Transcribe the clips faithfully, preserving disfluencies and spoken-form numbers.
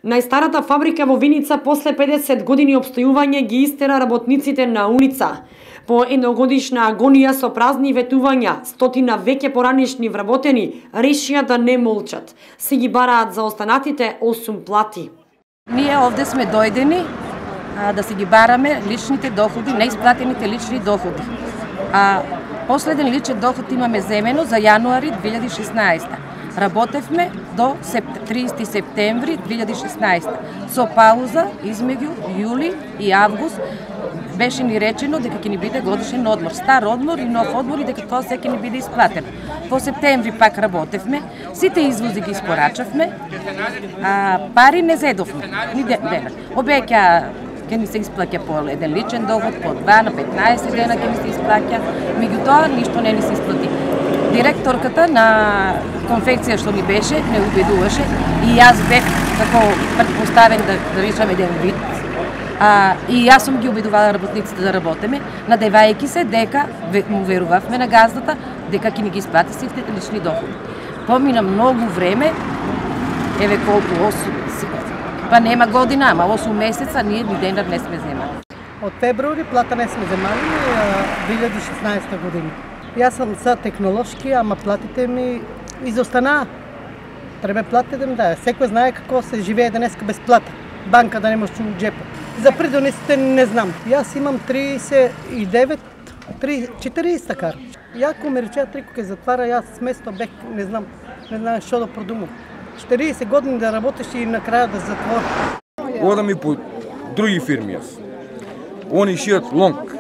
Најстарата фабрика во Виница после педесет години обстојување ги истера работниците на улица. По едногодишна агонија со празни ветувања, стотина веќе поранишни вработени решија да не молчат. Си ги бараат за останатите осум плати. Ние овде сме дојдени а, да си ги бараме личните доходи, неисплатените лични доходи. А последен личен доход имаме земено за јануари две илјади и шеснаесета. Работевме до тридесети септември две илјади и шеснаесета. Со пауза измеѓу јули и август беше ни речено дека ќе ни биде годишен одмор, стар одмор и нов одмор и дека тоа се ќе ни биде исплатено. Во септември пак работевме, сите извози ги испорачавме, а пари не зедовме, ни дена. Обеќа ќе ни се исплаќа по еден личен доход, по два на петнаесет дена ќе ни се исплаќа, меѓутоа ништо не ни се исплати. Директорката на конфекција што ни беше не убедуваше и јас бев како претпоставен да, да речам еден вид. А, и јас сум ги убедувала работниците да работиме, надевајќи се дека му верувавме на газдата дека ќе ни ги исплати сите лични доходи. Помина многу време, еве колку осум, па нема година, ама осум месеца ние ни денар не сме земали. Од февруари плата не сме земали две илјади и шеснаесета година. Јас сум са технолошки, ама платите ми изостана. Треба платите да, секој знае како се живее денеска без плата. Банка да не може у джепот. За придонесите не знам. Јас имам тридесет и девет, четириесет кар. Јако ме речеа трико ке затвара, јас место бех, не знам, не знам што да продумам. четириесет години да работиш и на краја да затвори. Одам и по други фирми јас. Они шијат лонг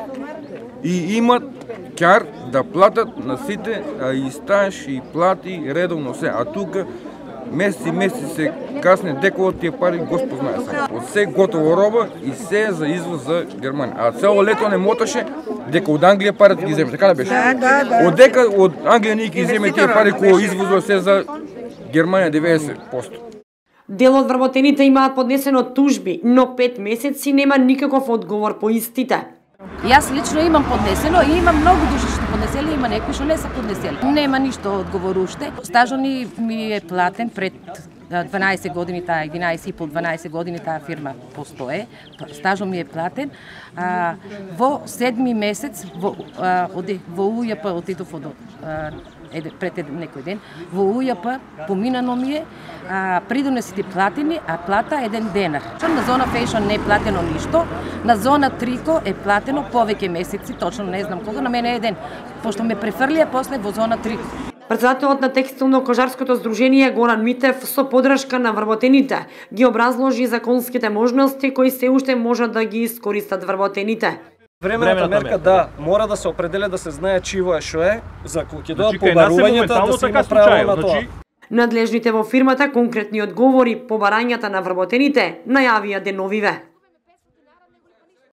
и имат кар да платат на сите, а и стаж и плати редовно се, а тука месеци месеци се касне дека од тие пари Господ знае сега. Од се готово роба и се за извоз за Германија. А цело лето не моташе дека од Англија парите ги земе, така не беше? Да, да, да. Од дека од Англија ние ги земе тие пари кои извозува се за Германија деветдесет проценти. Дел од вработените имаат поднесено тужби, но пет месеци нема никаков одговор по истите. Јас лично имам поднесено и имам многу души што поднесели, има некои што не се поднесели. Нема ништо одговор уште. Стажот ми е платен пред дванаесет години, таа единаесет и пол дванаесет години таа фирма постое. Стажот ми е платен. А, во седми месец во а, оди, во УЈП отидов од Еде, пред некој ден, во УЈП поминано ми е, а, придонесите платени, а плата еден денар. На зона фешн не е платено ништо, на зона трико е платено повеќе месеци, точно не знам кога, на мене е еден, пошто ме префрлија после во зона трико. Председателот на Текстилно-кожарското здружение Горан Митев со подршка на вработените ги образложи законските можности кои се уште можат да ги искористат вработените. Времената мерка да мора да се определя, да се знае чиво е што е, за кога ќе дојдат побарувањата да се има право на тоа. Надлежните во фирмата конкретни одговори по барањата на вработените најавија деновиве.